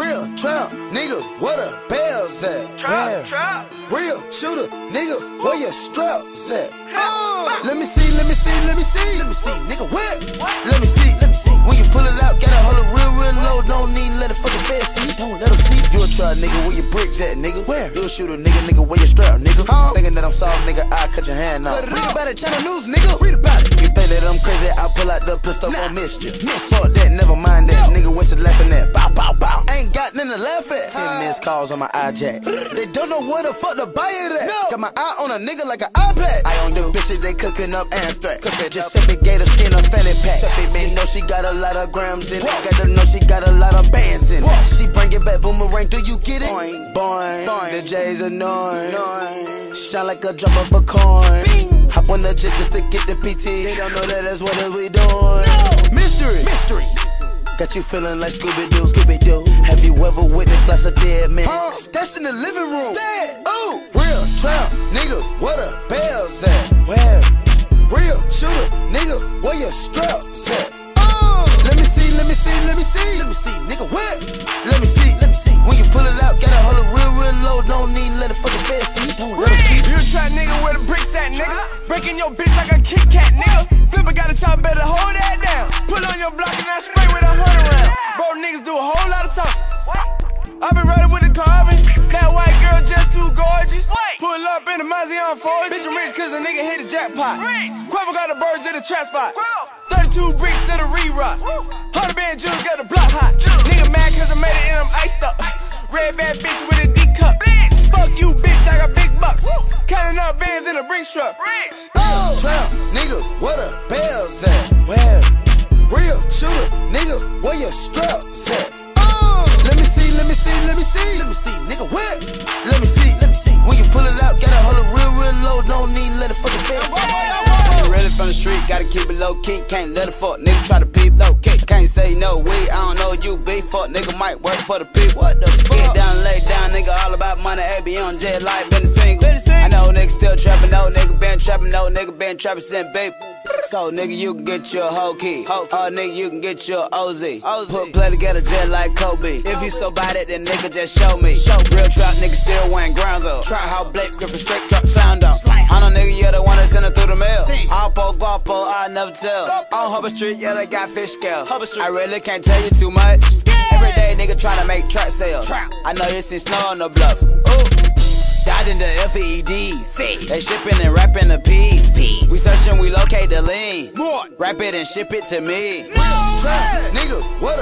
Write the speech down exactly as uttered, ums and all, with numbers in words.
Real trap niggas, where the bells at? Trap, trap. Real shooter nigga, where your straps at? Uh, let me see, let me see, let me see, let me see, nigga, where? Let me see, let me see. When you pull it out, gotta hold it real, real low. Don't need let the fucking fed see. Don't let them see. You a trap nigga, where your bricks at, nigga? Where? You a shooter nigga, nigga, where your strap, nigga? Huh? Thinking that I'm soft, nigga, I cut your hand off. Read about it, channel news, nigga. Read about it. You think that I'm crazy? I pull out the pistol nah. on mischief. Miss. Fuck that, never mind that. No. Nigga, what you laughing at? Bow, bow, bow. Ain't got nothing to laugh at. Ten missed calls on my iJack. They don't know where the fuck to buy it at. No. Got my eye on a nigga like an iPad. I on you bitches, they cooking up Amstrax. Cause they just sippy gator skin a fanny pack. Sippy man, know she got a lot of grams in it. Got to know she got a lot of bands in it. She bring it back, boomerang, do you get it? Boing, boing, boing. The J's annoying. Boing. Shine like a drop of a coin. Bing. Hop on the jet just to get the P T. They don't know that that's what we doing. No. Mystery, mystery. Got you feeling like Scooby-Doo, Scooby-Doo. Have you ever witnessed like a dead man? Huh? That's in the living room. Dead. Ooh, real trap niggas, where the bells at? Where? Real shooter nigga, where your straps at? Uh, let me see, let me see, let me see, let me see, nigga, where? Let me see, let me see. When you pull it out, gotta hold it real, real low. Don't need let the fucking fed see. Don't let them see. You a trap nigga where the bricks at, nigga. Breaking your bitch like a Kit Kat, nigga. Flipper got a chop, better hold that down. Put on your block and I spray with a hundred round. Bro, niggas do a whole lot of talking. I been riding with the carbon. That white girl just too gorgeous. Pull up in the Mazzy on Ford. Bitch, I'm rich cause a nigga hit the jackpot. Quavo got the birds in the trap spot. thirty-two bricks to the re-rock. one hundred band juice got the block hot. Nigga mad cause I made it and I'm iced up. Red bad bitch with a D cup. Fuck you, bitch, I got big bucks. Counting up bands in a Brinks truck. Oh, trap niggas, where the bells at? Where? Real shooter nigga, where your straps at? Oh, let me see, let me see, let me see, let me see, nigga, where? Let me see, let me see. When you pull it out, gotta hold it real, real low. Don't need let it fucking fed see. Really from the street, gotta keep it low key. Can't let a fuck nigga try to peep low kick. Can't say no we, I don't know you be. Fuck nigga might work for the people. What the fuck? Get down, lay down, nigga, all about money. A B on jet like been a single. I know nigga still trapping, no nigga been trapping, no nigga been trapping since baby. So nigga you can get your whole key. Oh nigga you can get your O Z. Put play together jet like Kobe. If you so bad it, then nigga just show me. Real trap nigga still wearing ground though. Try how Blake Griffin straight drop sound on. I know nigga you the one that send it through the mail. Alpo guapo I never tell. On Hubber Street yeah they got fish scale. I really can't tell you too much. Every day nigga tryna make trap sales. I know you see snow on the bluff. Ooh. Dodging the F E Ds. They shipping and wrapping the P's. We searching, we locate the lean. Wrap it and ship it to me. No. Trap niggas, what